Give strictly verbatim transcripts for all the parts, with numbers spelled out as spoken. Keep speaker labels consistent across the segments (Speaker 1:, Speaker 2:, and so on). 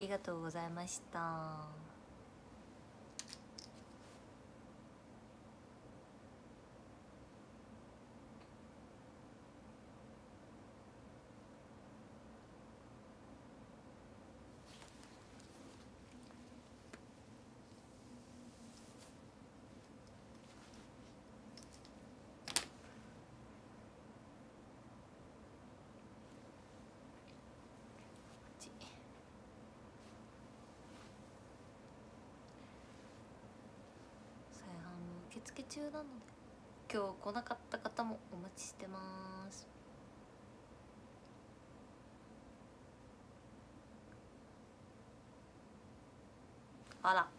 Speaker 1: りがとうございました。受付中なので今日来なかった方もお待ちしてます。あら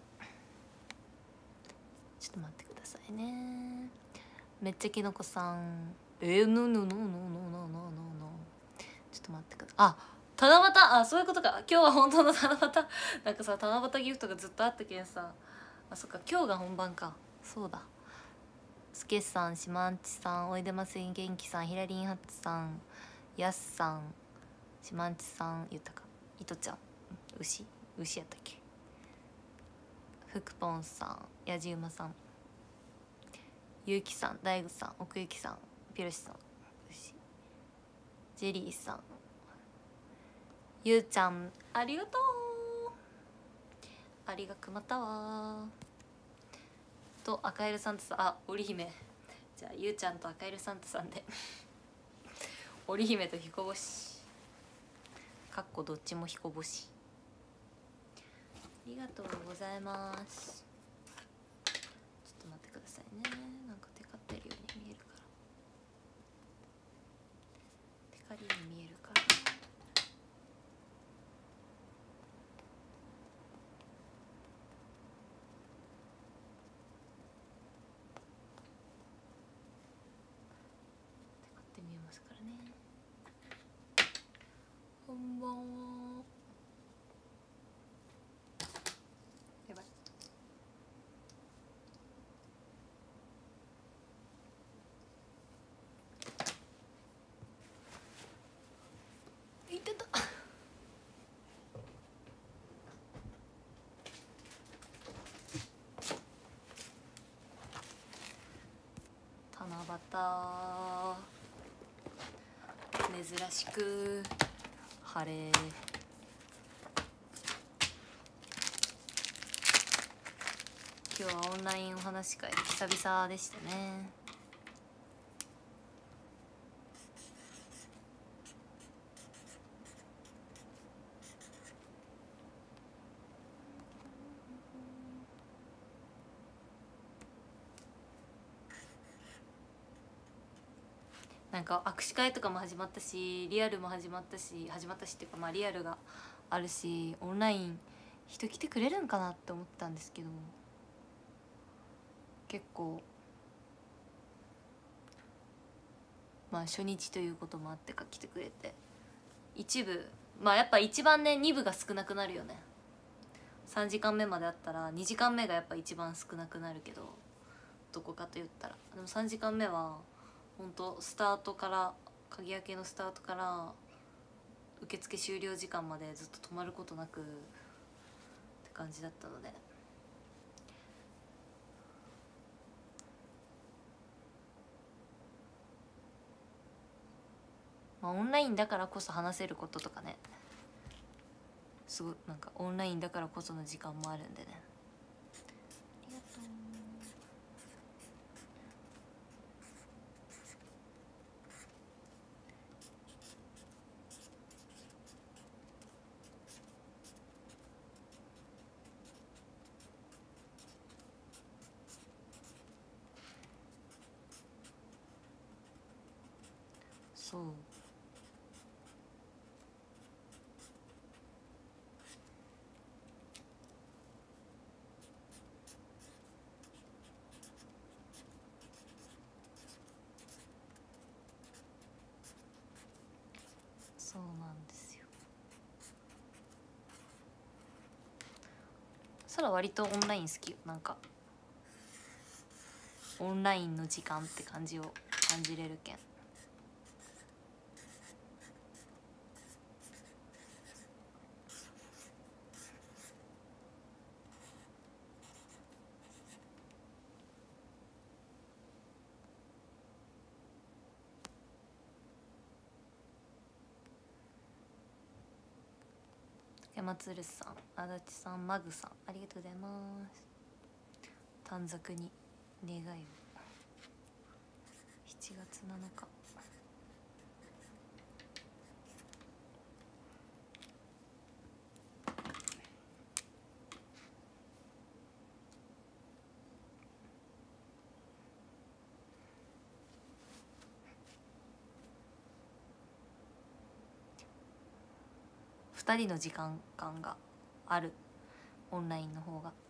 Speaker 1: ちょっと待ってくださいね。めっちゃきのこさんえー、no no no no no no no noちょっと待ってください。あ七夕あそういうことか。今日は本当の七夕なんかさ七夕ギフトがずっとあったけんさあそっか今日が本番か。そうだすけさん、しまんちさん、おいでます元気さん、ひらりんはつさん、やすさん、しまんちさん、ゆたか、いとちゃん、牛牛やったっけ、ふくぽんさん、やじうまさん、ゆうきさん、だいぐさん、奥ゆきさん、ぴろしさん、牛ジェリーさん、ゆうちゃん、ありがとうありがくまたわと赤色サンタさん、あ織姫じゃあゆうちゃんと赤色サンタさんで織姫と彦星かっこどっちも彦星ありがとうございます。ちょっと待ってくださいね。なんかテカってるように見えるからテカリに見えるから見えますからね。こんばんは。やばい。いてた。七夕珍しく晴れ今日はオンラインお話し会久々でしたね。なんか握手会とかも始まったしリアルも始まったし始まったしっていうかまあリアルがあるしオンライン人来てくれるんかなって思ったんですけど結構まあ初日ということもあってか来てくれて一部まあやっぱ一番ねに部が少なくなるよね。さんじかんめまであったらにじかんめがやっぱ一番少なくなるけどどこかと言ったらでもさんじかんめはほんとスタートから鍵開けのスタートから受付終了時間までずっと止まることなくって感じだったのでまあオンラインだからこそ話せることとかねすごいなんかオンラインだからこその時間もあるんでね。ありがとう。そうそうなんですよ。そら割とオンライン好きよ。なんかオンラインの時間って感じを感じれるけん山鶴さん、足立さん、マグさん、ありがとうございます。短冊に願いを。しちがつなのか。ふたりの時間感があるオンラインの方が。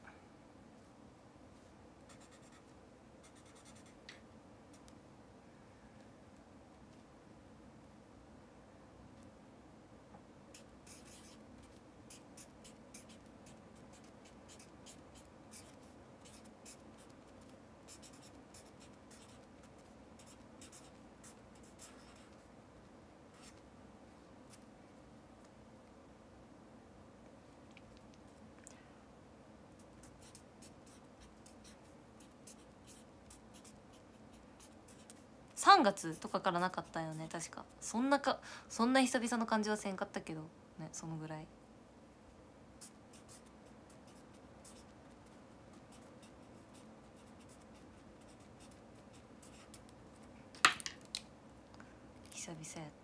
Speaker 1: さんがつとかからなかったよね確か。そんなかそんな久々の感じはせんかったけどね、そのぐらい。久々やった。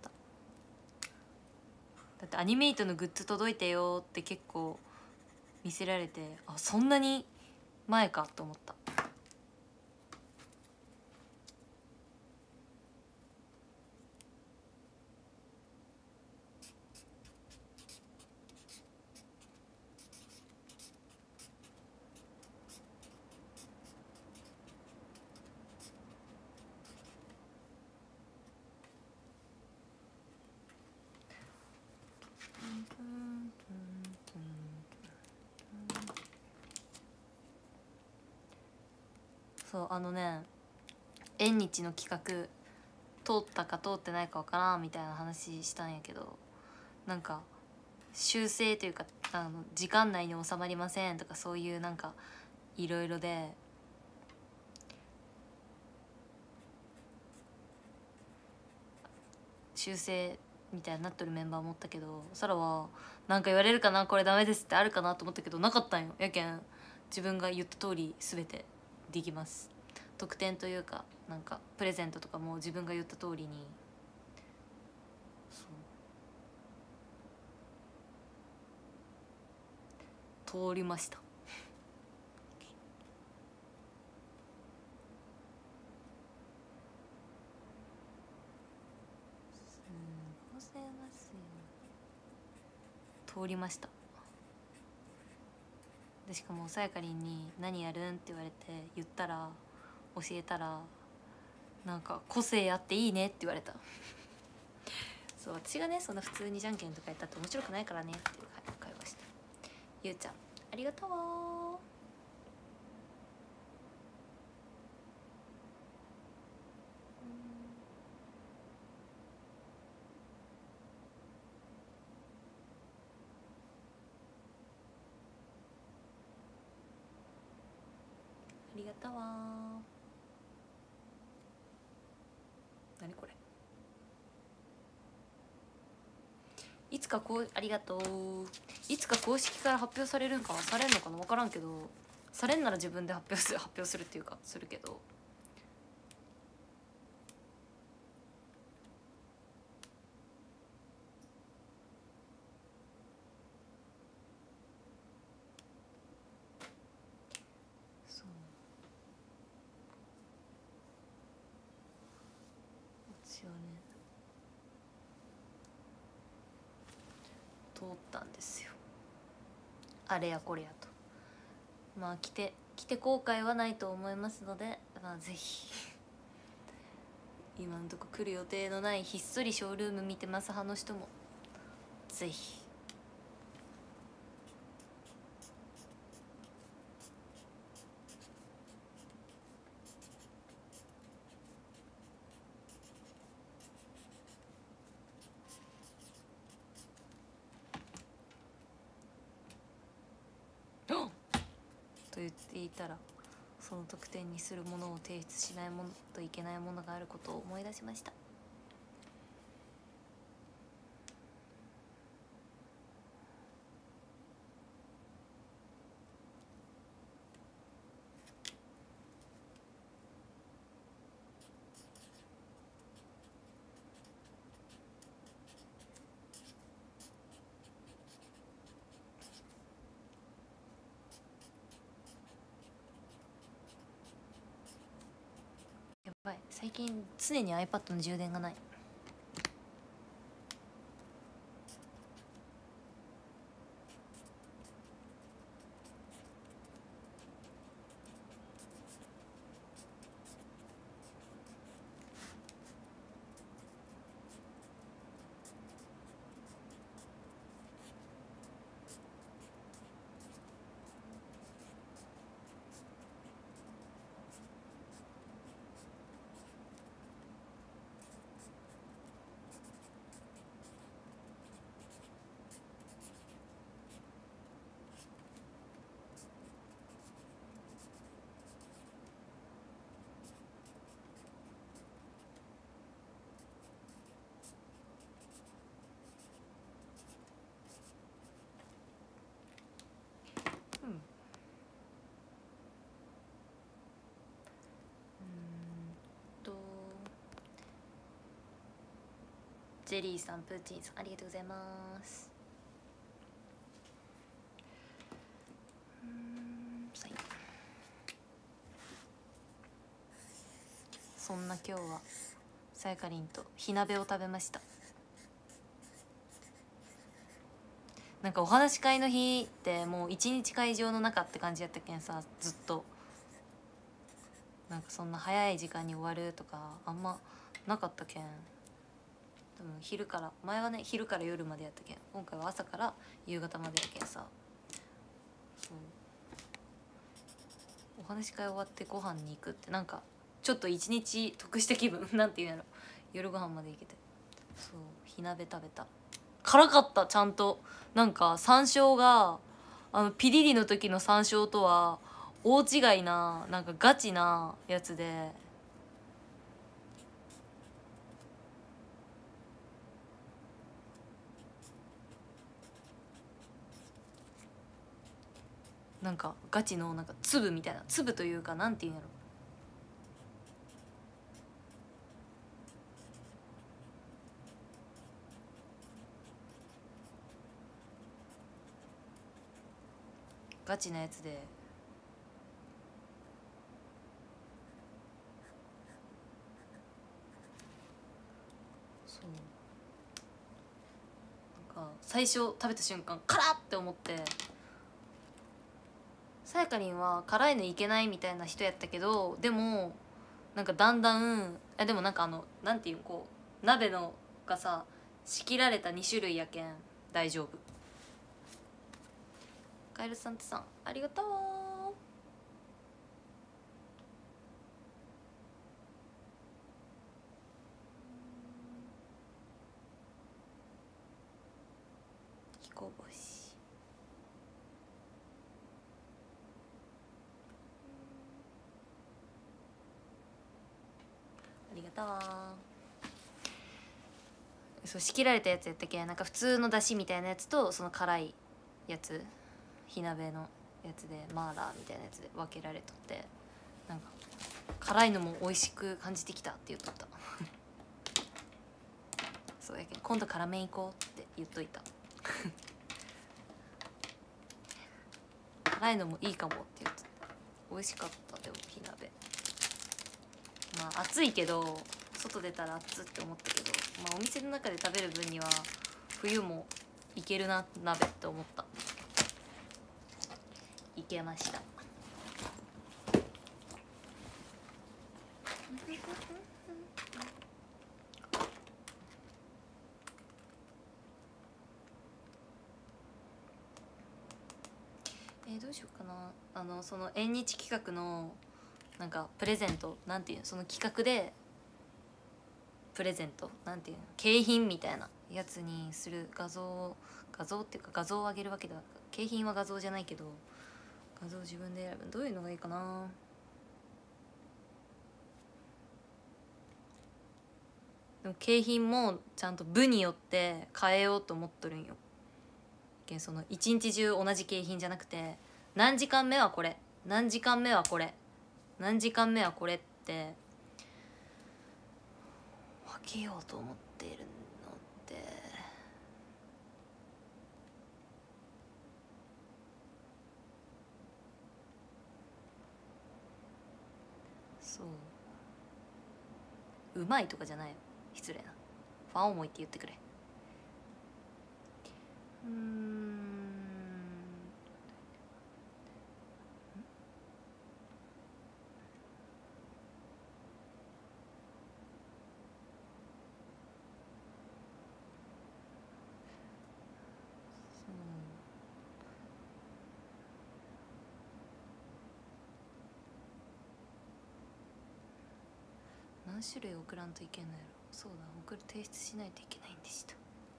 Speaker 1: だってアニメイトのグッズ届いたよって結構見せられて、あそんなに前かと思った。そうあのね、縁日の企画通ったか通ってないかわからんみたいな話したんやけど、なんか修正というかあの時間内に収まりませんとかそういうなんかいろいろで、修正みたいになっとるメンバーもおったけど、サラはなんか言われるかな、これダメですってあるかなと思ったけどなかったんよ。やけん自分が言った通り全てできます。特典というかなんかプレゼントとかも自分が言った通りにそう通りました。すごせますよ。通りました。でしかもさやかりんに「何やるん?」って言われて言ったら教えたらなんか「個性あっていいね」って言われたそう私がねそんな普通にじゃんけんとかやったって面白くないからねっていう会話した。ゆうちゃんありがとう。ありがとう。何これ。いつかこうありがとう。いつか公式から発表されるんかされんのかな分からんけど、されんなら自分で発表する発表するっていうかするけど。そう私はね通ったんですよ、あれやこれやと。まあ来て来て後悔はないと思いますので、まあ、ぜひ今のとこ来る予定のないひっそりショールーム見てます派の人もぜひ。と言っていたらその得点にするものを提出しないものといけないものがあることを思い出しました。 最近常に iPad の充電がない。ジェリーさん、プーチンさん、ありがとうございます。うん、そんな今日はさやかりんと火鍋を食べました。なんかお話し会の日ってもう一日会場の中って感じやったけんさ、ずっとなんかそんな早い時間に終わるとかあんまなかったけん、多分昼から、前はね昼から夜までやったけん、今回は朝から夕方までやけんさ、そうお話し会終わってご飯に行くってなんかちょっと一日得した気分なんていうんやろ、夜ご飯まで行けて、そう火鍋食べた。辛かった。ちゃんとなんか山椒があのピリリの時の山椒とは大違いな、なんかガチなやつで、なんかガチのなんか粒みたいな、粒というかなんていうんやろ、ガチなやつで、そうなんか最初食べた瞬間辛って思って、さやかりんは辛いのいけないみたいな人やったけど、でもなんかだんだんあでもなんかあのなんていうこう鍋のがさ仕切られたに種類やけん大丈夫。カエルさんとさんありがとう。彦星ありがとう。そう仕切られたやつやったけん、なんか普通のだしみたいなやつとその辛いやつ火鍋のやつでマーラーみたいなやつで分けられとって、なんか辛いのも美味しく感じてきたって言っとったそうやけん今度辛め行こうって言っといた辛いのもいいかもって言ってた。美味しかった。でも火鍋まあ暑いけど外出たら暑って思ったけど、まあお店の中で食べる分には冬もいけるな鍋って思った。いけましたえー、どうしようかな。あのその縁日企画のなんかプレゼントなんていうの、その企画でプレゼントなんていうの景品みたいなやつにする画像画像っていうか画像を上げるわけでは、景品は画像じゃないけど画像を自分で選ぶ。どういうのがいいかな。でも景品もちゃんと部によって変えようと思っとるんよ。けんその一日中同じ景品じゃなくて、何時間目はこれ、何時間目はこれ、何時間目はこれって分けようと思っているのって、そううまいとかじゃないよ、失礼な。ファン思いって言ってくれ。うーん何種類送らんといけんのやろ。そうだ、送る提出しないといけないんでした。う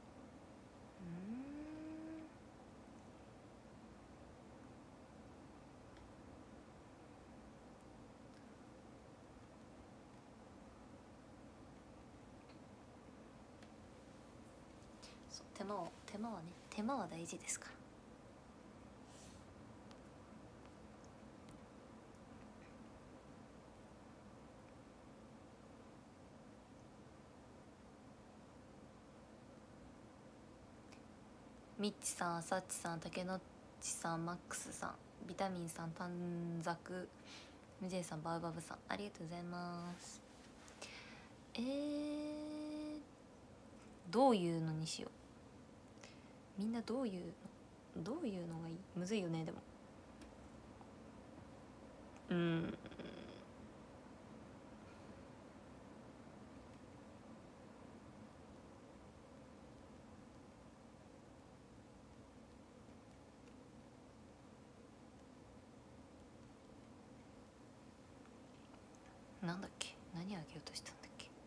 Speaker 1: ーんそう、手間を手間はね、手間は大事ですから。ミッチさん、サッチさん、竹野っちさん、マックスさん、ビタミンさん、短冊、ムジェイさん、バウバブさん、ありがとうございます。えー、どういうのにしよう。みんなどういうのどういうのがいい。むずいよね。でもうーんなんだっけ、何あげようとしたんだっけ。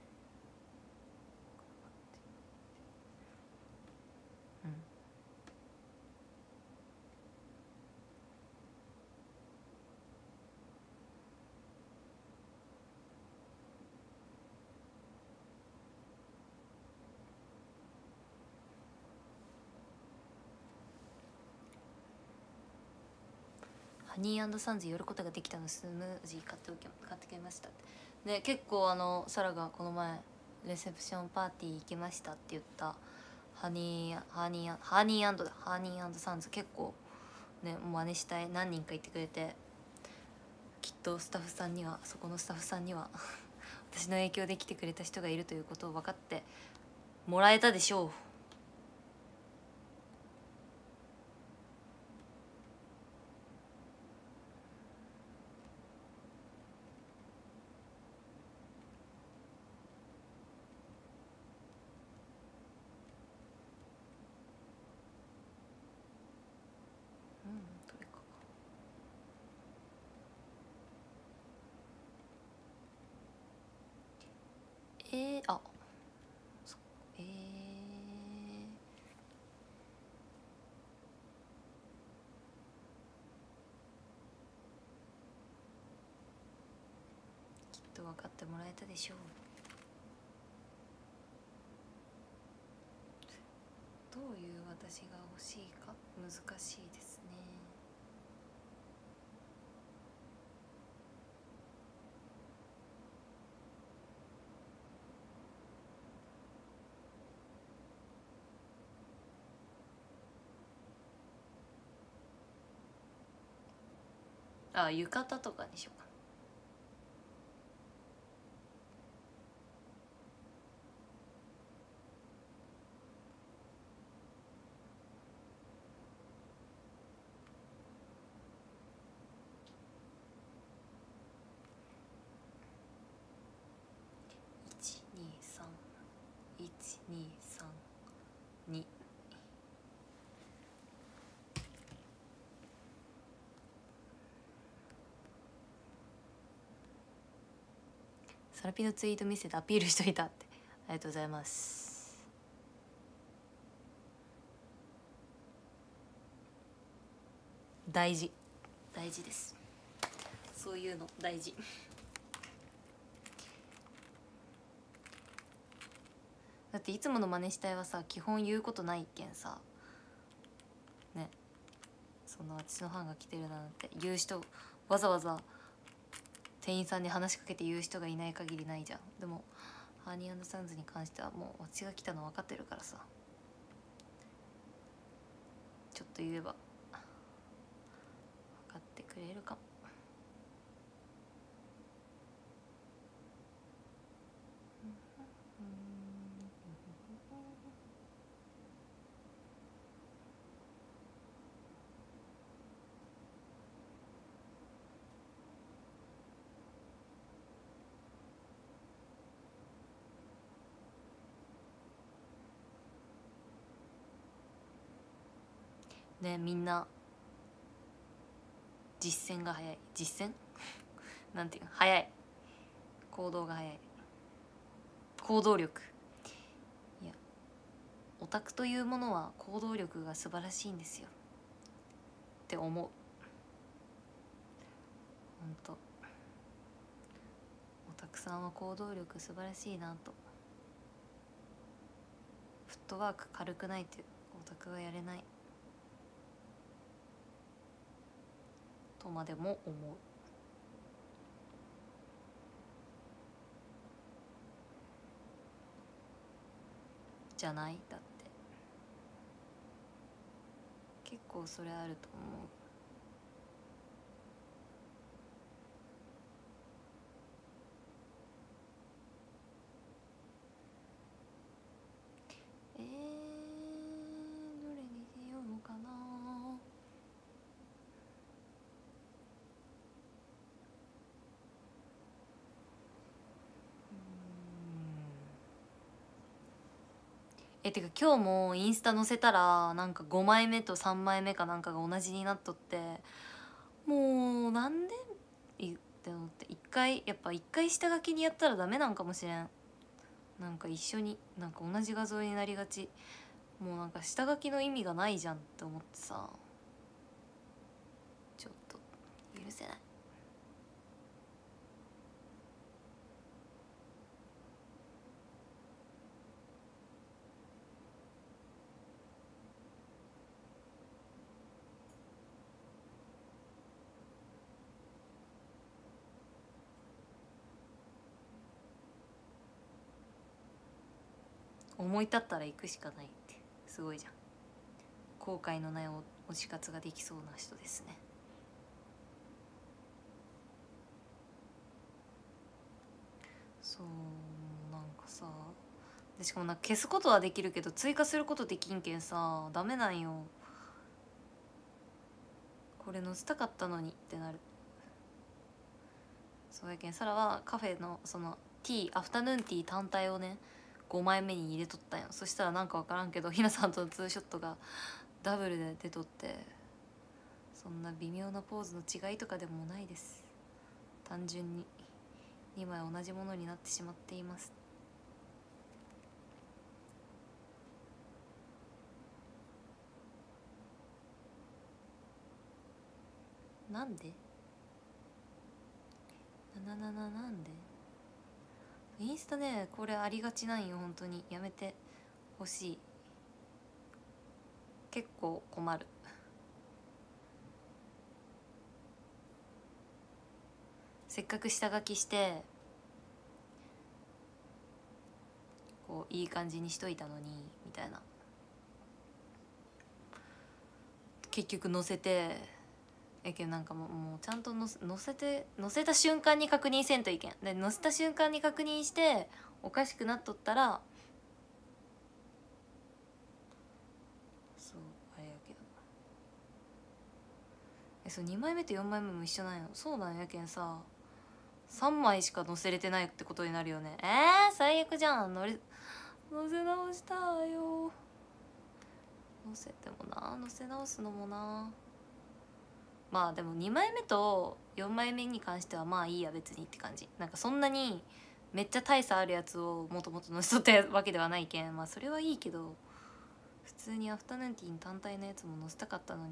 Speaker 1: うんハニー&サンズ寄ることができたのスムージー買っておき買ってきましたって。で結構あのサラがこの前レセプションパーティー行きましたって言ったハニーハニーハニーだハニー&サンズ結構ね真似したい何人か言ってくれて、きっとスタッフさんにはそこのスタッフさんには私の影響で来てくれた人がいるということを分かってもらえたでしょう。えー、あそえー、きっと分かってもらえたでしょう。どういう私が欲しいか難しいですね。あ、浴衣とかにしようか。いちにさんいちにさんにサラピのツイート見せてアピールしといたって。ありがとうございます。大事大事です、そういうの大事。だっていつもの真似したいはさ基本言うことないけんさね、そんな私のファンが来てるなんて言う人わざわざ店員さんに話しかけて言う人がいない限りないじゃん。でもハニー&サンズに関してはもう私が来たの分かってるからさ、ちょっと言えば分かってくれるかも。 ね、みんな実践が早い。実践なんていうの、早い。行動が早い。行動力。いや、オタクというものは行動力が素晴らしいんですよって思う。ほんとオタクさんは行動力素晴らしいなと。フットワーク軽くないとオタクはやれないとまでも思う。じゃない？だって結構それあると思う。えー、どれにしようかな。え、てか今日もインスタ載せたらなんかごまいめとさんまいめかなんかが同じになっとって、もうなんでいって思って、一回やっぱ一回下書きにやったらダメなんかもしれん。なんか一緒になんか同じ画像になりがち。もうなんか下書きの意味がないじゃんって思ってさ、ちょっと許せない。思い立ったら行くしかないってすごいじゃん。後悔のない推し活ができそうな人ですね。そうなんかさ、でしかもなんか消すことはできるけど追加することできんけんさ、ダメなんよ。これ載せたかったのにってなる。そうやけんサラはカフェのそのティーアフタヌーンティー単体をねごまいめに入れとったんよ。そしたらなんか分からんけどひなさんとのツーショットがダブルで出とって、そんな微妙なポーズの違いとかでもないです。単純ににまい同じものになってしまっています。なんでなななななんでインスタね、これありがちなんよ。本当にやめてほしい。結構困る。せっかく下書きしてこういい感じにしといたのにみたいな、結局載せてえけんなんかもうもうちゃんと載せ載せて載せた瞬間に確認せんといけんで、載せた瞬間に確認しておかしくなっとったらそうあれやけど、えそうにまいめとよんまいめも一緒なんよ。そうなんやけんささんまいしか載せれてないってことになるよね。えー、最悪じゃん。乗り載せ直したよ。載せてもな、載せ直すのもな。まあでもにまいめとよんまいめに関してはまあいいや別にって感じ。なんかそんなにめっちゃ大差あるやつをもともと載せとったわけではないけん、まあそれはいいけど、普通にアフタヌーンティーに単体のやつも載せたかったのに。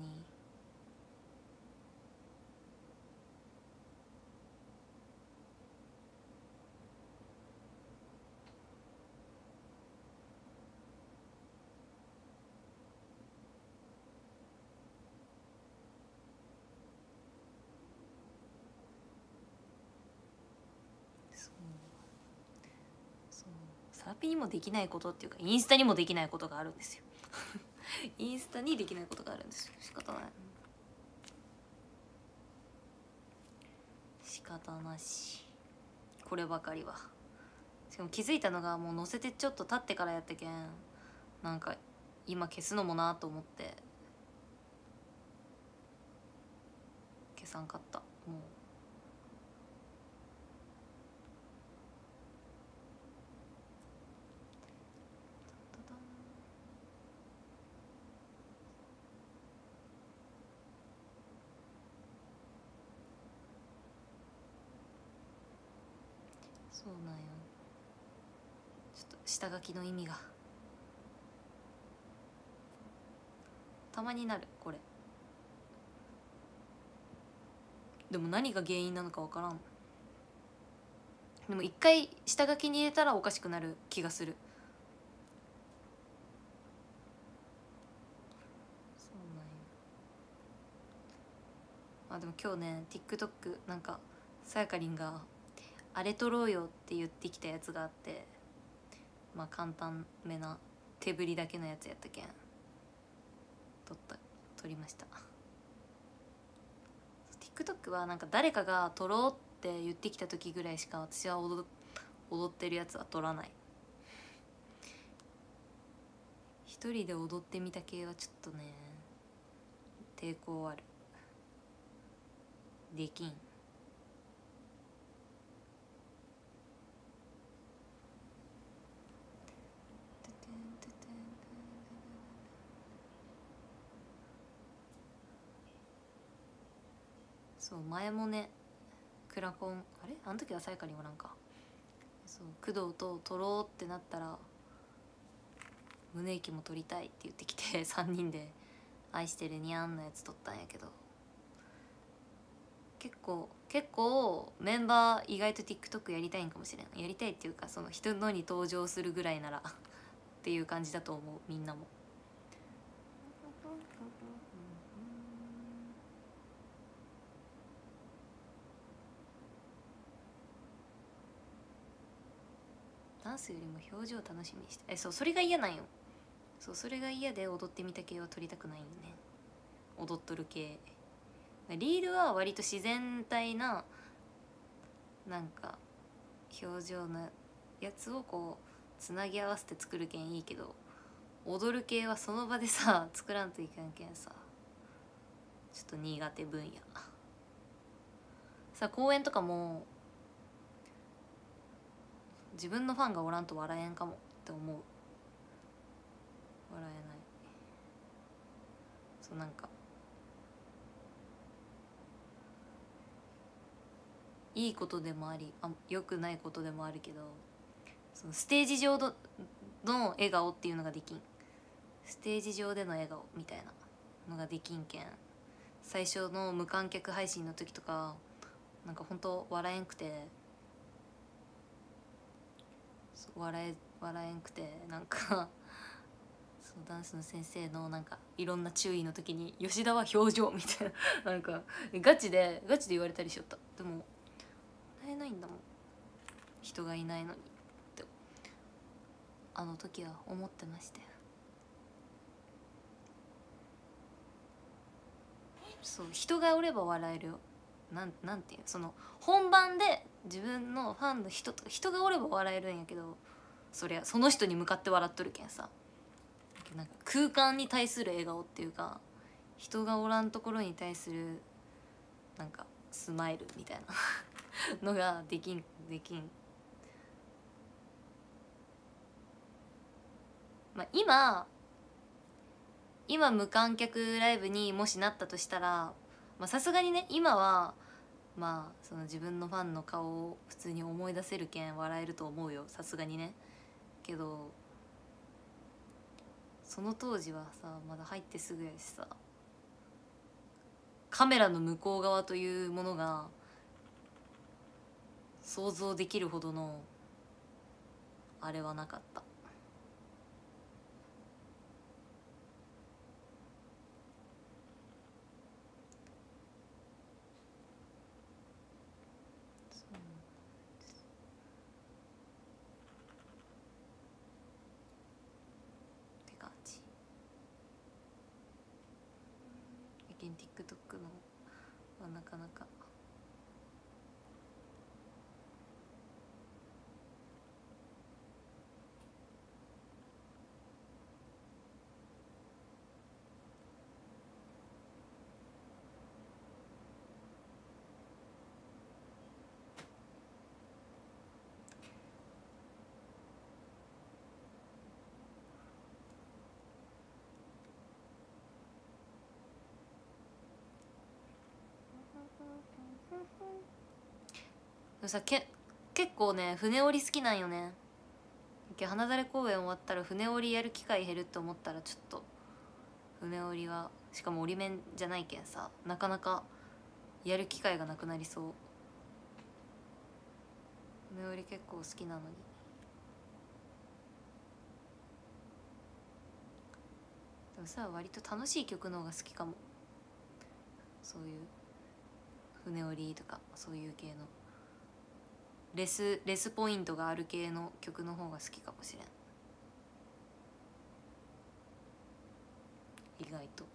Speaker 1: サラピにもできないことっていうかインスタにもできないことがあるんですよインスタにできないことがあるんですよ。仕方ない、仕方なし。こればかりは。しかも気づいたのがもう載せてちょっと経ってからやったけん、なんか今消すのもなと思って消さんかった。もうそうなんよ。ちょっと下書きの意味がたまになるこれ。でも何が原因なのかわからん。でも一回下書きに入れたらおかしくなる気がする。そうなんよ。あでも今日ね TikTok なんかさやかりんが「あれ撮ろうよ」って言ってきたやつがあって、まあ簡単めな手振りだけのやつやったけん撮った撮りました。 TikTok はなんか誰かが撮ろうって言ってきた時ぐらいしか私は踊踊ってるやつは撮らない。一人で踊ってみた系はちょっとね抵抗ある。できん。そう前もねクラコンあれあの時はさやかにもなんかそう工藤と撮ろうってなったら胸息も撮りたいって言ってきてさんにんで「愛してるにゃん」のやつ撮ったんやけど、結構結構メンバー意外と TikTok やりたいんかもしれん。やりたいっていうかその人のに登場するぐらいならっていう感じだと思うみんなも。ダンスよりも表情を楽しみにしてえそうそれが嫌なんよ。そうそれが嫌で踊ってみた系は撮りたくないよね。踊っとる系リールは割と自然体ななんか表情のやつをこうつなぎ合わせて作るけんいいけど、踊る系はその場でさ作らんといかんけんさちょっと苦手分野さ。公演とかも自分のファンがおらんと笑えんかもって思う。笑えない。そうなんかいいことでもありあ良くないことでもあるけど、そのステージ上のの笑顔っていうのができん。ステージ上での笑顔みたいなのができんけん、最初の無観客配信の時とかなんかほんと笑えんくて笑え笑えんくてなんかそうダンスの先生のなんかいろんな注意の時に「吉田は表情」みたいななんかガチでガチで言われたりしよった。でも笑えないんだもん人がいないのにってあの時は思ってましたよ。そう人がおれば笑えるよ。なんなんていうその本番で自分のファンの人とか人がおれば笑えるんやけど、そりゃその人に向かって笑っとるけんさ、なんか空間に対する笑顔っていうか人がおらんところに対するなんかスマイルみたいなのができんできん。まあ今今無観客ライブにもしなったとしたらさすがにね今はまあその自分のファンの顔を普通に思い出せるけん笑えると思うよさすがにね。けどその当時はさまだ入ってすぐやしさ、カメラの向こう側というものが想像できるほどのあれはなかった。って感じ。やけん TikTok のはなかなかでもさけ結構ね船折り好きなんよね。花だれ公演終わったら船折りやる機会減るって思ったらちょっと船折りはしかも折り面じゃないけんさなかなかやる機会がなくなりそう。船折り結構好きなのに。でもさ割と楽しい曲の方が好きかも。そういう船折りとかそういう系のレスレスポイントがある系の曲の方が好きかもしれん意外と。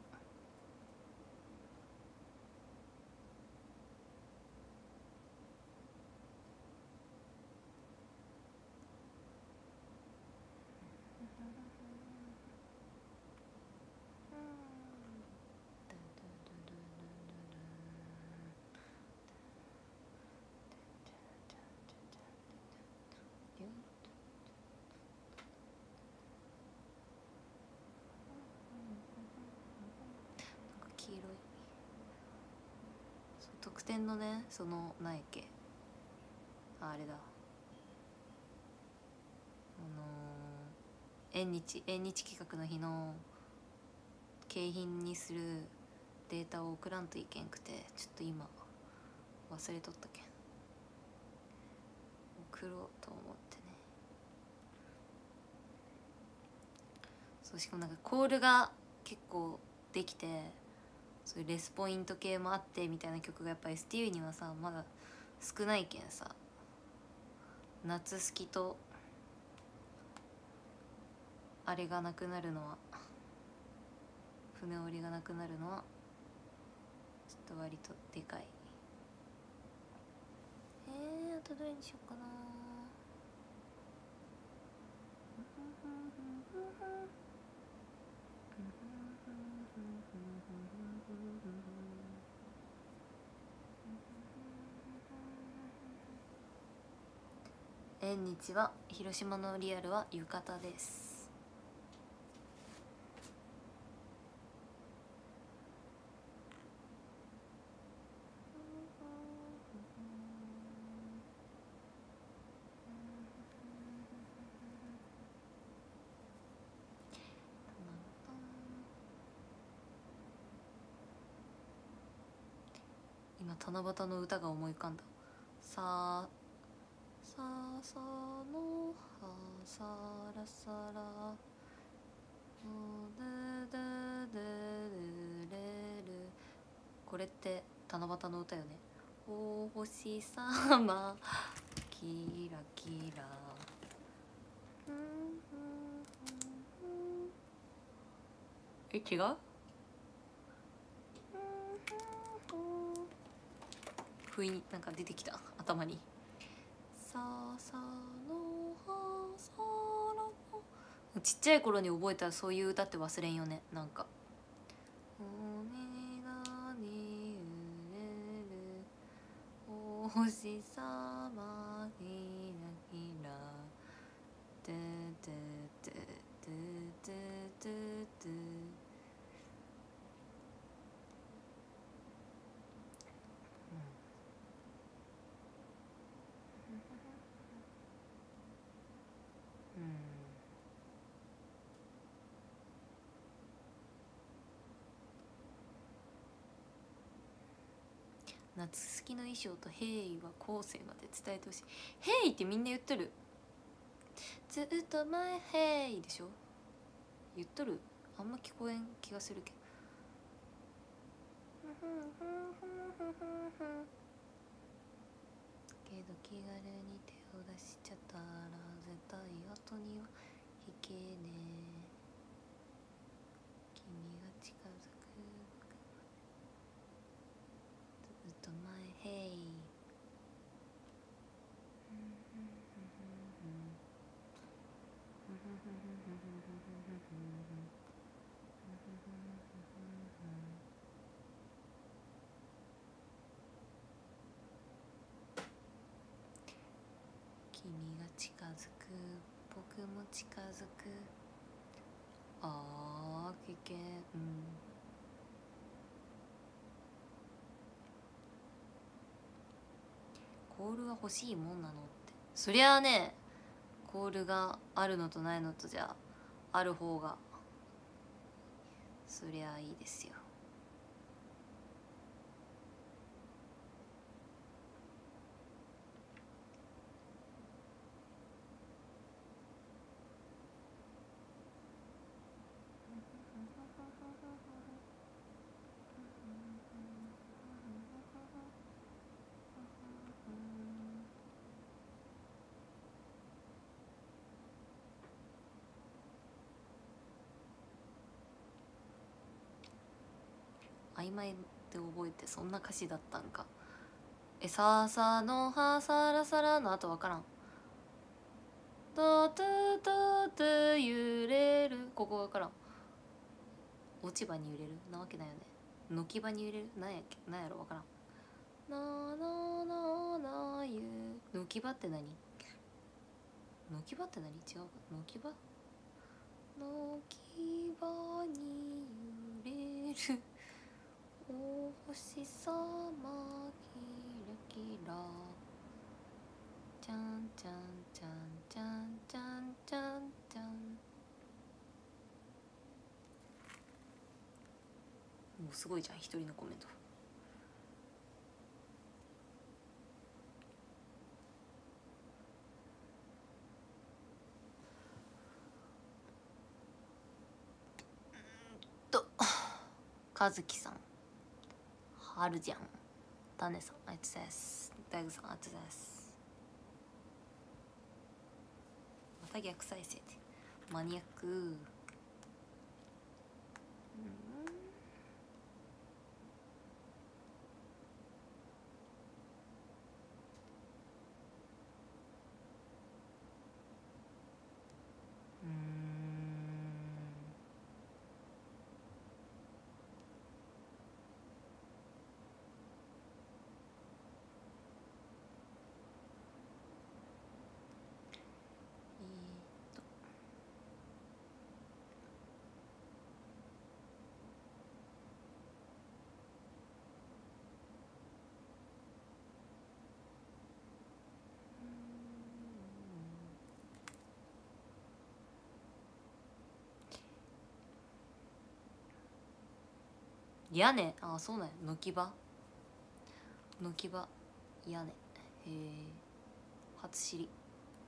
Speaker 1: 黄色い特典のねその何やっけあれだあのー、縁日縁日企画の日の景品にするデータを送らんといけんくてちょっと今忘れとったけん送ろうと思ってね。そうしかもなんかコールが結構できてそういうレスポイント系もあってみたいな曲がやっぱ エスティーユー にはさまだ少ないけんさ夏好きとあれがなくなるのは船折りがなくなるのはちょっと割とでかい。えー、あとどれにしようかな。縁日は広島のリアルは浴衣です。今七夕の歌が思い浮かんだ。さあさあさのはさらさらおでででれる。これって七夕の歌よね。お星さまキラキラえ違う不意になんか出てきた頭に。さあさのはさらのちっちゃい頃に覚えたそういう歌って忘れんよね。なんかおみがにうれるお星さまキラキラててててててて夏好きの衣装と「平易」は後世まで伝えてほしい。平易ってみんな言っとる。ずっと前平易でしょ言っとる。あんま聞こえん気がするけどけど気軽に手を出しちゃったら絶対後には引けねえ。君が近づくずっと前へい君が近づく僕も近づくあー危険うんコールは欲しいもんなのってそりゃあね、コールがあるのとないのとじゃある方がそりゃあいいですよ。曖昧って覚えてそんな歌詞だったんか。え、さーさーのはさらさらのあとわからん。とととと揺れる、ここわからん。落ち葉に揺れるなわけないよね。軒場に揺れるなんやっけ、なんやろわからん。ななななゆ軒場って何、軒場って何、違うか、軒場、軒場に揺れるお星さまキラキラちゃんちゃんちゃんちゃんちゃんちゃんちゃん。もうすごいじゃん一人のコメント。と和樹さん、はるじゃん、タネさんありがとうございます、大悟さんありがとうございます。また逆再生でマニアック。うん屋根、ああそうなんや、軒場、軒場屋根、へえ初知り。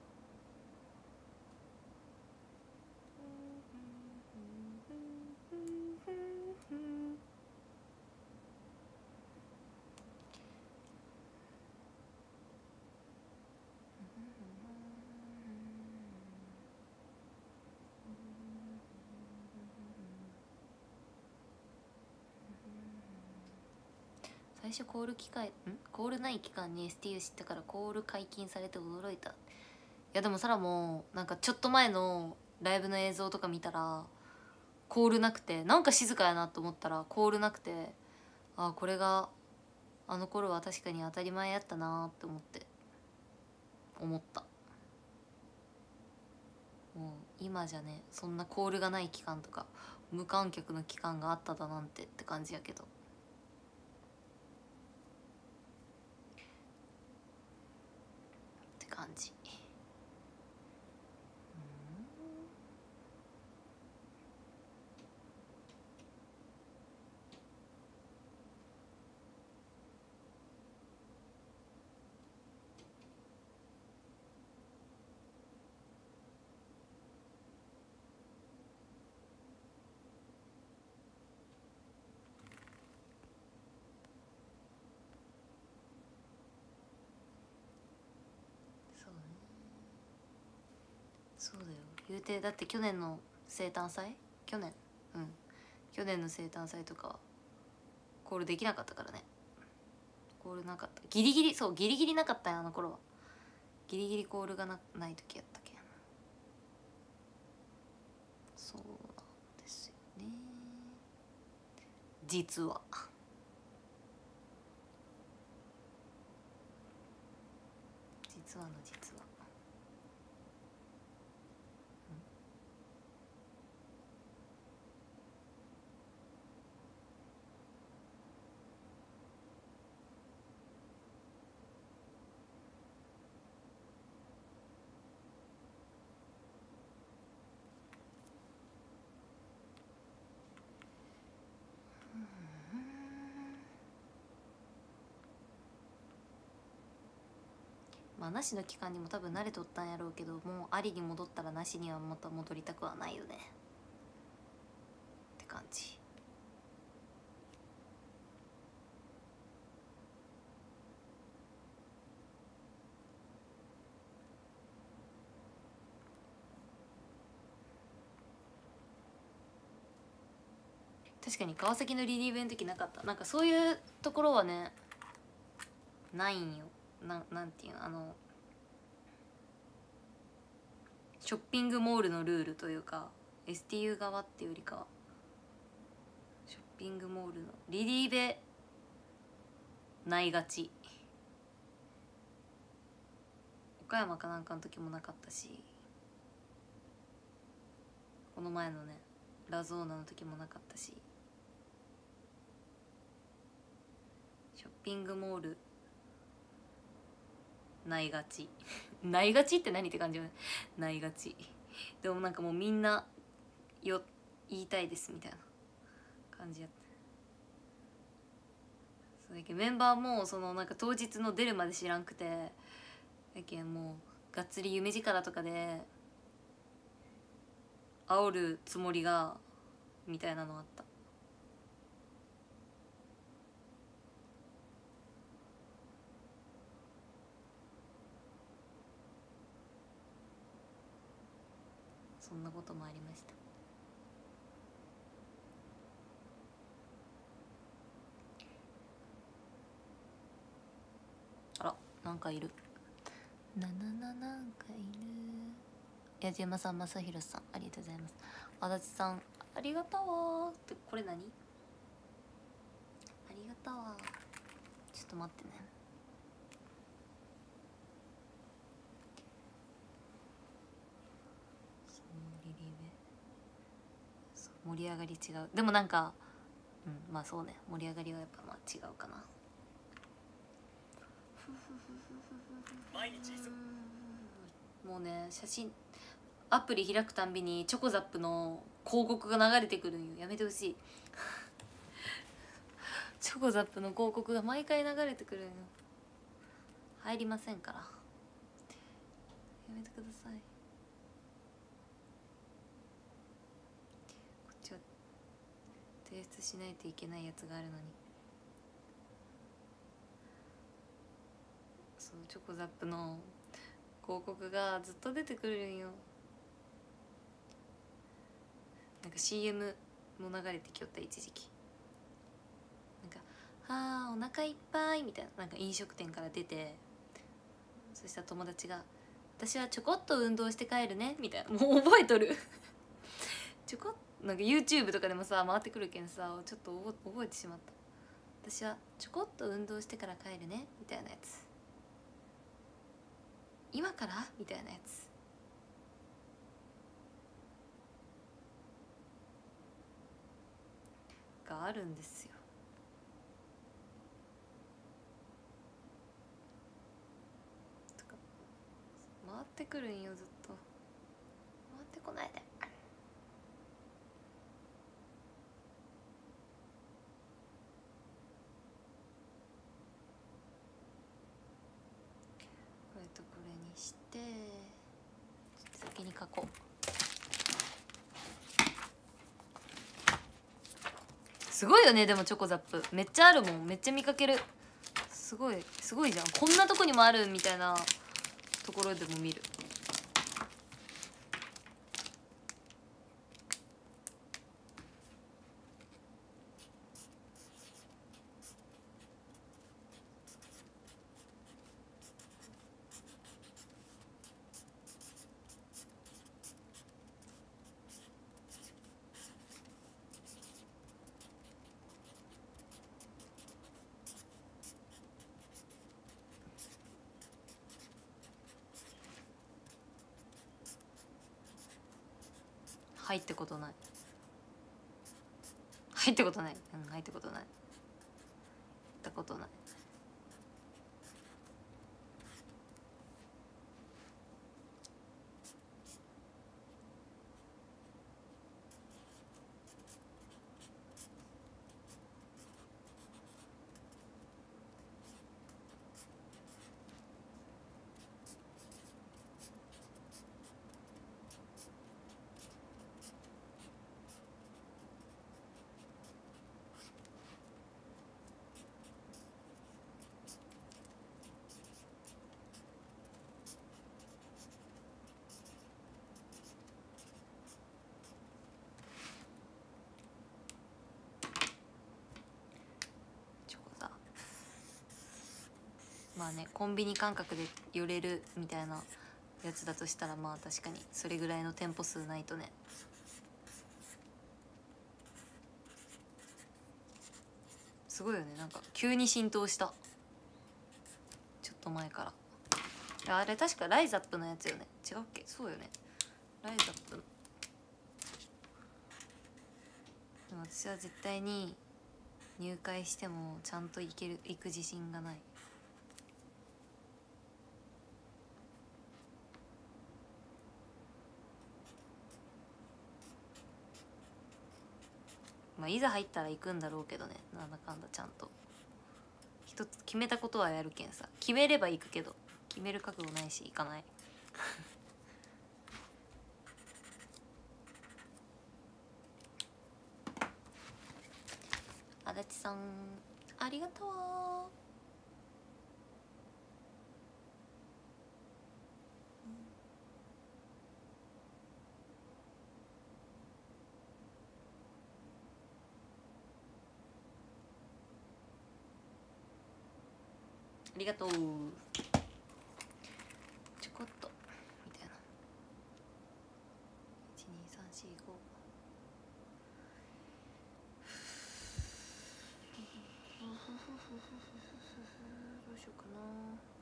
Speaker 1: 最初コール機会んコールない期間に エスティーユー 知ったからコール解禁されて驚いた。いやでもサラもなんかちょっと前のライブの映像とか見たらコールなくて、なんか静かやなと思ったらコールなくて、ああこれがあの頃は確かに当たり前やったなって思って思った。もう今じゃね、そんなコールがない期間とか無観客の期間があっただなんてって感じやけど。って感じ。そうね、そうだよ。言うてだって去年の生誕祭、去年うん去年の生誕祭とかコールできなかったからね。コールなかった、ギリギリ、そうギリギリなかったよあの頃は。ギリギリコールが な, ない時やったけん。そうなんですよね実は。実はの実は。 あなしの期間にも多分慣れとったんやろうけど、もうありに戻ったらなしにはまた戻りたくはないよねって感じ。確かに川崎のリリーベの時なかった。なんかそういうところはねないんよ。ななんていうの、あのショッピングモールのルールというか エスティーユー 側っていうよりかショッピングモールのリリーベないがち。岡山かなんかの時もなかったし、この前のねラゾーナの時もなかったし、ショッピングモールないがちないがちって何って感じよね。ないがち。でもなんかもうみんなよ言いたいですみたいな感じやった。そうだけどメンバーもそのなんか当日の出るまで知らんくて、だけんもうがっつり夢力とかで煽るつもりがみたいなのあった。そんなこともありました。あら、なんかいる。ななななんかいる。矢島さん、正弘さん、ありがとうございます。足立さん、ありがたわーって、これ何？ありがたわー。ちょっと待ってね。リリーベ、そう盛り上がり違う。でもなんか、うん、まあそうね、盛り上がりはやっぱまあ違うかな。毎日もうね、写真アプリ開くたんびにチョコザップの広告が流れてくるんよ。やめてほしいチョコザップの広告が毎回流れてくるんよ。入りませんからやめてください。こっちは提出しないといけないやつがあるのに。そう、チョコザップの広告がずっと出てくるんよ。なんか シーエム も流れてきよった一時期。なんか「はあお腹いっぱい」みたいな、なんか飲食店から出て、そしたら友達が「私はちょこっと運動して帰るね」みたいな、もう覚えとるちょこっなんか YouTube とかでもさ回ってくるけんさ、ちょっと覚えてしまった。私はちょこっと運動してから帰るねみたいなやつ。今からみたいなやつがあるんですよ。とか回ってくるんよ、ずっと回ってこないで。これとこれにして先に書こう。すごいよね。でもチョコザップめっちゃあるもん。めっちゃ見かける。すごいすごいじゃん。こんなとこにもあるみたいなところでも見る。入ってことない。入ってことない。うん、入ってことない。行ったことない。 まあねコンビニ感覚で寄れるみたいなやつだとしたらまあ確かにそれぐらいの店舗数ないとね。すごいよね、なんか急に浸透した、ちょっと前から。あれ確かライザップのやつよね、違うっけ。そうよね、ライザップの。でも私は絶対に入会してもちゃんと行ける行く自信がない。まあいざ入ったら行くんだろうけどね、なんだかんだちゃんと一つ決めたことはやるけんさ。決めれば行くけど決める覚悟ないし行かない足立さんありがとう。ありがとう。ちょこっとみたいな。いちにさんしご。どうしようかな。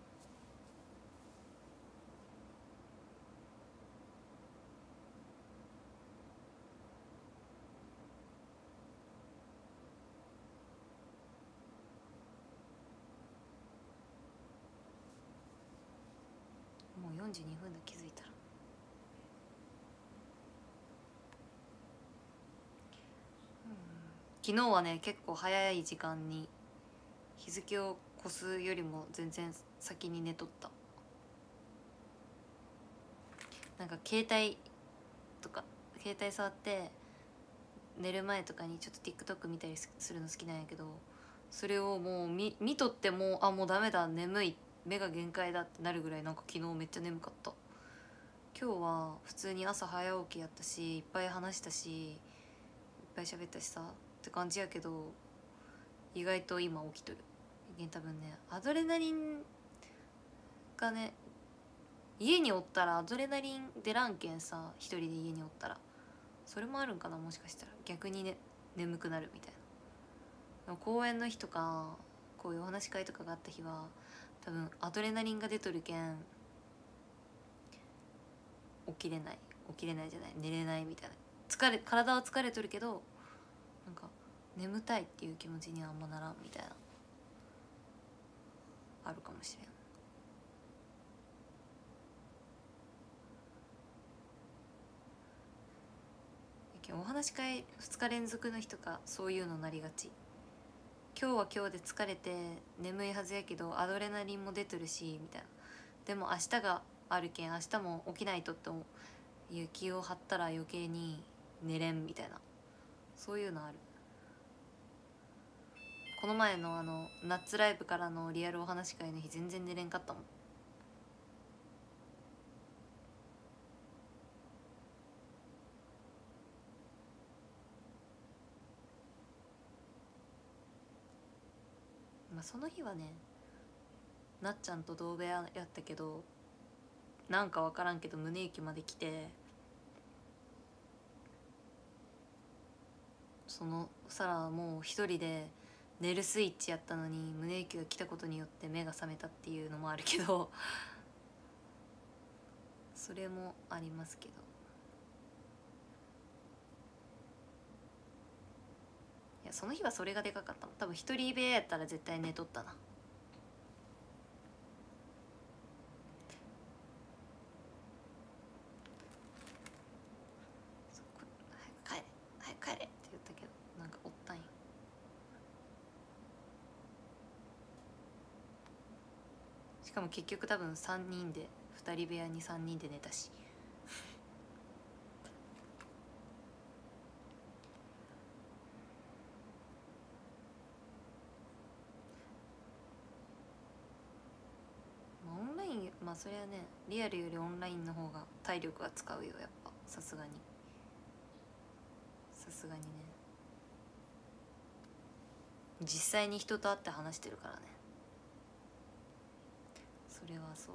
Speaker 1: もうよんじにふんだ、気づいたら。昨日はね結構早い時間に日付を越すよりも全然先に寝とった。なんか携帯とか携帯触って寝る前とかにちょっと TikTok 見たりするの好きなんやけど、それをもう見見とってもあもうダメだ眠い目が限界だってなるぐらいなんか昨日めっちゃ眠かった。今日は普通に朝早起きやったしいっぱい話したしいっぱい喋ったしさって感じやけど、意外と今起きとる。多分ねアドレナリンがね、家におったらアドレナリン出らんけんさ、一人で家におったらそれもあるんかな、もしかしたら逆にね眠くなるみたいな。公演の日とかこういうお話し会とかがあった日は多分アドレナリンが出とるけん起きれない起きれないじゃない寝れないみたいな。疲れ体は疲れとるけどなんか眠たいっていう気持ちにはあんまならんみたいな、あるかもしれん。お話し会ふつか連続の日とかそういうのなりがち。今日は今日で疲れて眠いはずやけどアドレナリンも出てるしみたいな。でも明日があるけん明日も起きないとっていう気を張ったら余計に寝れんみたいな、そういうのある。この前のあのナッツライブからのリアルお話し会の日全然寝れんかったもん。まあその日はねなっちゃんと同部屋やったけどなんか分からんけど宗行まで来て、そのさらもう一人で寝るスイッチやったのに宗行が来たことによって目が覚めたっていうのもあるけどそれもありますけど、いやその日はそれがでかかったもん。多分一人部屋やったら絶対寝とったな。早く帰れ早く帰れって言ったけどなんかおったんよ。しかも結局多分さんにんでふたり部屋にさんにんで寝たしまあオンラインまあそれはねリアルよりオンラインの方が体力は使うよやっぱ、さすがにさすがにね。実際に人と会って話してるからね。 それはそう。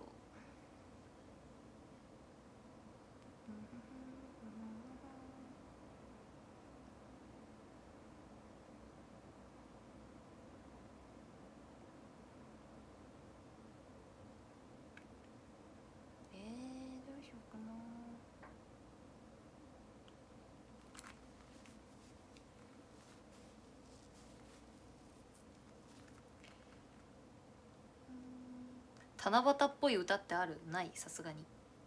Speaker 1: えー、どうしようかな。七夕っぽい歌ってある？ない、さすがに。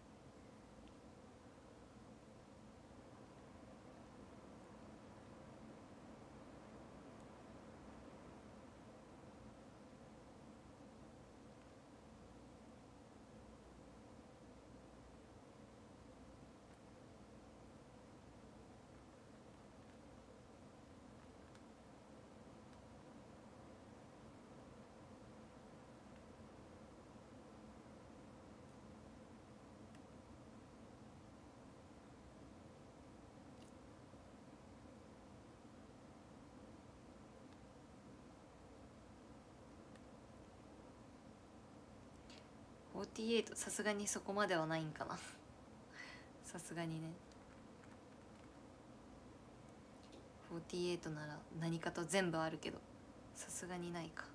Speaker 1: フォーティーエイト、さすがにそこまではないんかなさすがにね。フォーティーエイトなら何かと全部あるけど、さすがにないか。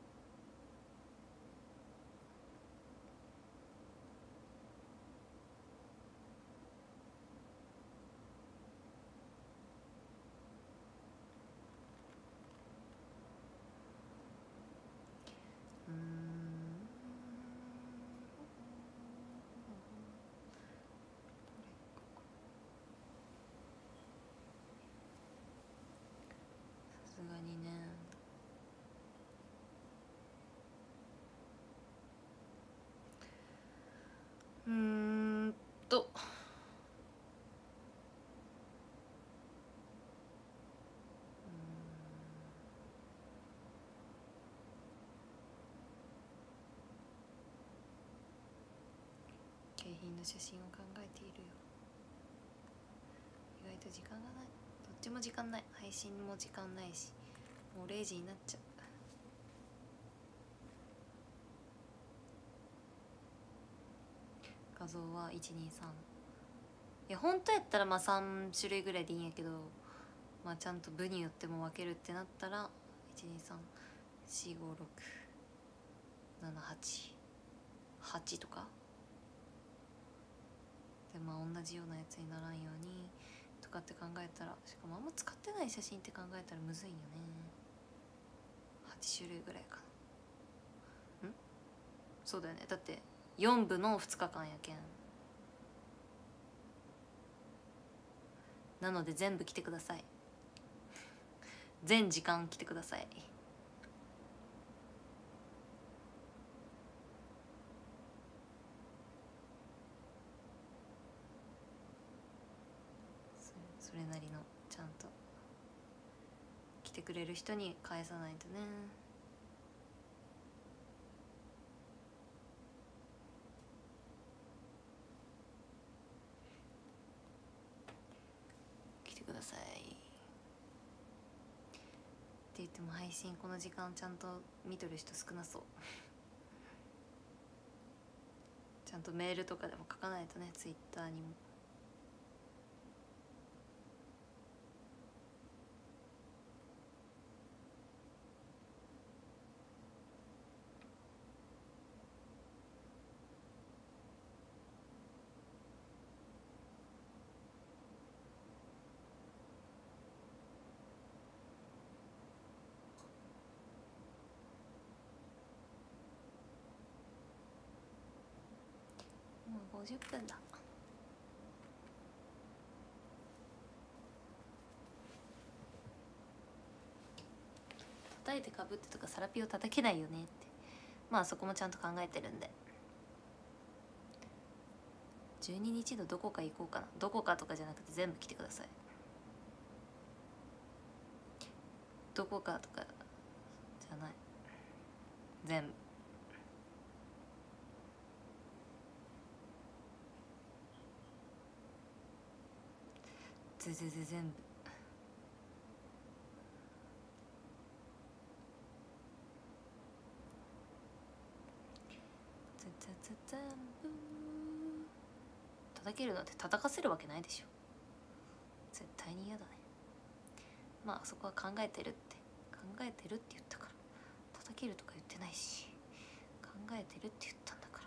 Speaker 1: うーん、さすがにね。うーんと景品の写真を考えているよ。意外と時間がない。どっちも時間ない。配信も時間ないし、もうれいじになっちゃう。画像はいちにさん。いや本当やったらまあさん種類ぐらいでいいんやけど、まあちゃんと部によっても分けるってなったらいちにさんしごろくななはちはちとかで、まあ同じようなやつにならんようにとかって考えたら、しかもあんま使ってない写真って考えたらむずいんよね。はち種類ぐらいかな。んそうだよね、だってよん部のふつかかんやけん。なので全部来てください全時間来てください。それなりのちゃんと来てくれる人に返さないとね。来てくださいって言っても配信この時間ちゃんと見とる人少なそうちゃんとメールとかでも書かないとね、ツイッターにも。もうごじゅっぷんだ。叩いてかぶってとかサラピを叩けないよねって、まあそこもちゃんと考えてるんで。じゅうににちのどこか行こうかな。どこかとかじゃなくて全部来てください。どこかとかじゃない、全部。ぜぜぜ全部。絶つ全部叩けるなんて叩かせるわけないでしょ。絶対に嫌だね。まあそこは考えてるって考えてるって言ったから叩けるとか言ってないし、考えてるって言ったんだから。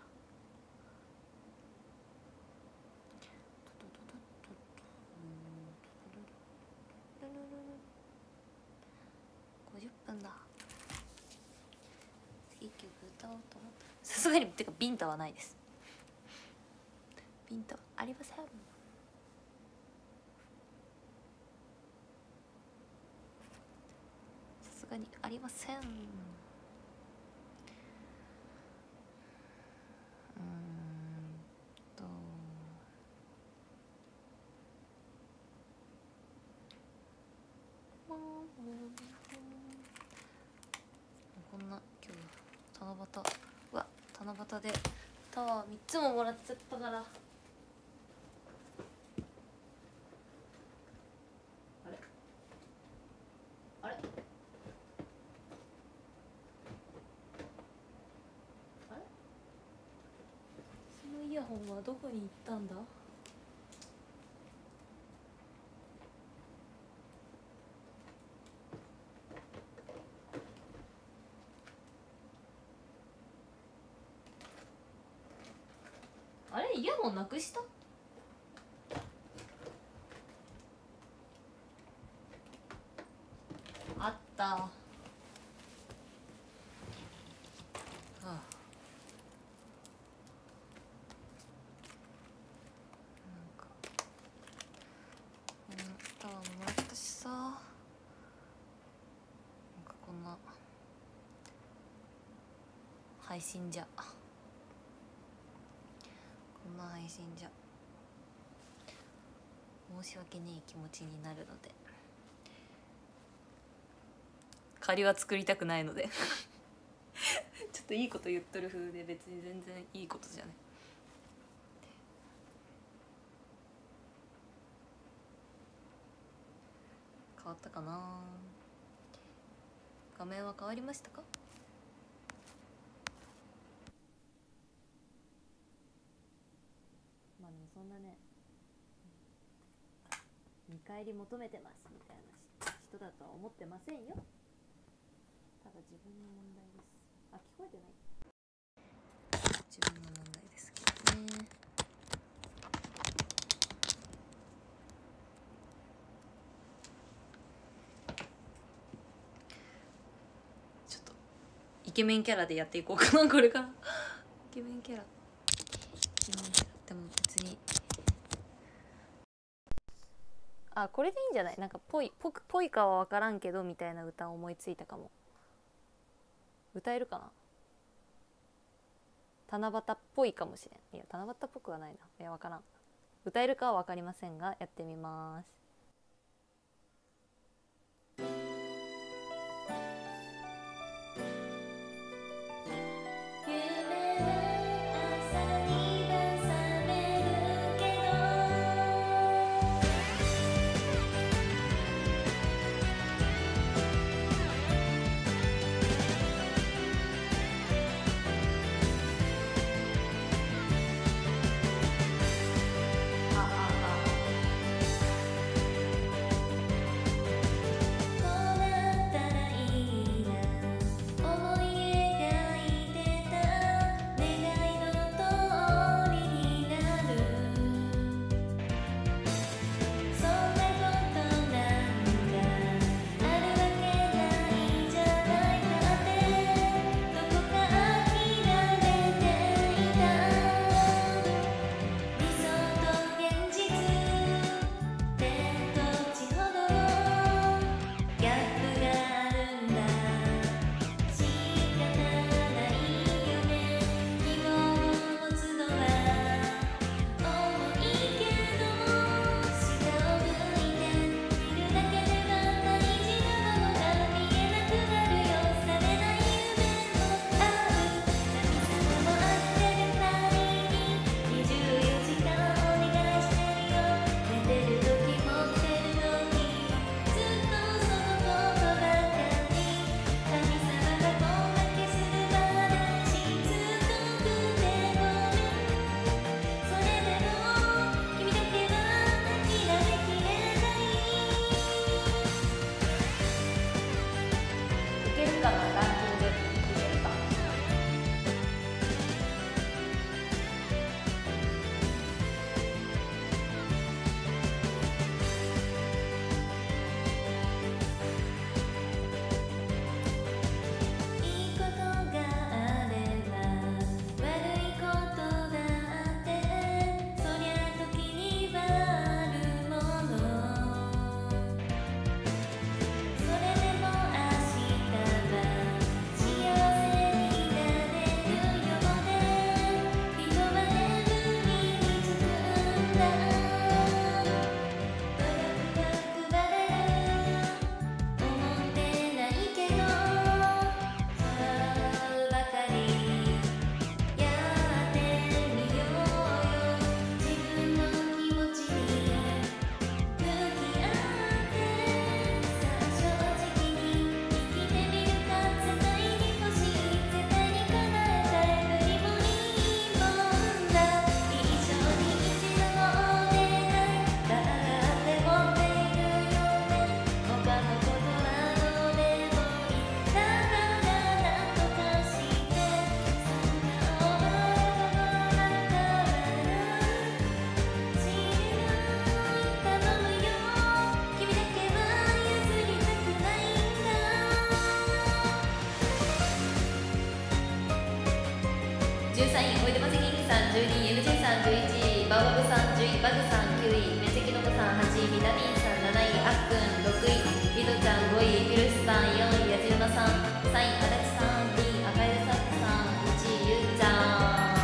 Speaker 1: ごじゅっぷんだ。一曲歌おうと思った。さすがにてかビンタはないです。ビンタはありません。さすがにありません。うーんとこんな今日七夕、うわ七夕でタワーみっつももらっちゃったから。あれあれあれそのイヤホンはどこに行ったんだ。あれイヤホンなくした。あったああ、なんかこんなタワーももらったしさ、なんかこんな配信じゃこんな配信じゃ申し訳ねえ気持ちになるので、借りは作りたくないのでちょっといいこと言っとる風で別に全然いいことじゃない。変わったかな。画面は変わりましたか。まあでもそんなね見返り求めてますみたいな人だとは思ってませんよ。ただ自分の問題です。あ、聞こえてない。自分の問題ですけどね。ちょっとイケメンキャラでやっていこうかなこれからイケメンキャライケメンキャラでも別にあ、これでいいんじゃない。なんかぽいぽくぽいかは分からんけどみたいな歌を思いついたかも。歌えるかな。七夕っぽいかもしれん。いや七夕っぽくはないな。いや分からん。歌えるかは分かりませんがやってみます。 じゅうさんいおいでませキングさん、じゅうにい エムジェー さん、じゅういちいバオバブさん、じゅういちいバグさん、きゅういめっちゃきのこさん、はちいみなみんさん、なないあっくん、ろくいリドちゃん、ごいひろしさん、よんいやじうまさん、さんいあだちさん、にいあかやさっさん、いちいゆうちゃん。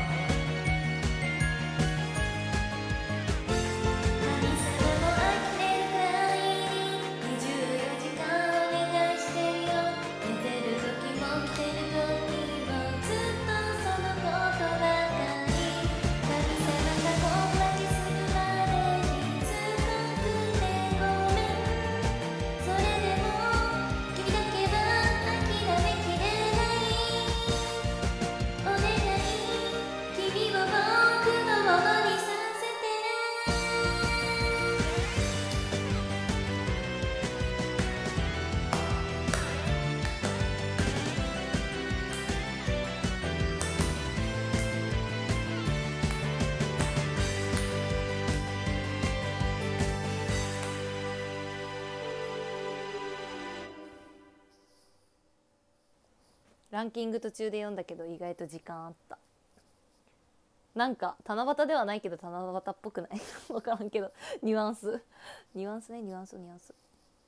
Speaker 1: ランキング途中で読んだけど意外と時間あった。なんか七夕ではないけど七夕っぽくない分からんけどニュアンスニュアンスねニュアンスニュアンス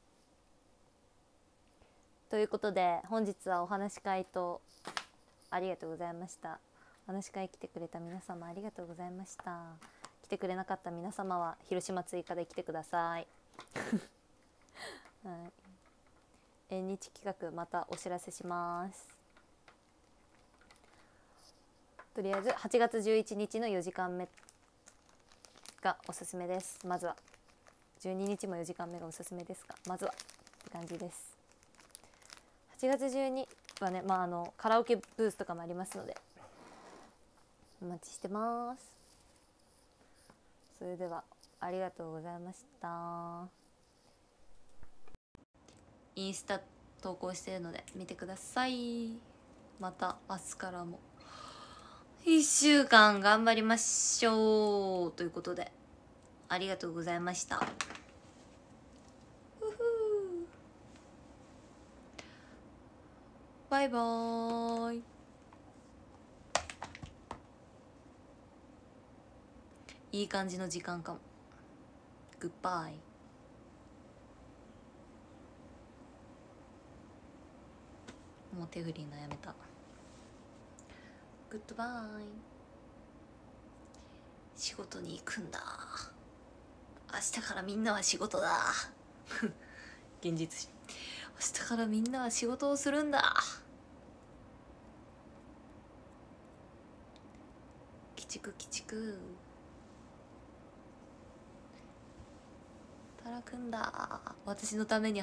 Speaker 1: ということで、本日はお話し会とありがとうございました。お話し会来てくれた皆様ありがとうございました。来てくれなかった皆様は広島追加で来てください、はい、縁日企画またお知らせします。とりあえずはちがつじゅういちにちのよじかんめがおすすめです。まずはじゅうににちもよじかんめがおすすめですが、まずはって感じです。はちがつじゅうにはね、まあ、あのカラオケブースとかもありますのでお待ちしてます。それではありがとうございました。インスタ投稿してるので見てください。また明日からもいっしゅうかん頑張りましょうということでありがとうございました。バイバーイ。いい感じの時間かも。グッバイ。もう手振りのやめた。グッドバイ。仕事に行くんだ。明日からみんなは仕事だ。現実。明日からみんなは仕事をするんだ。鬼畜鬼畜。働くんだ。私のために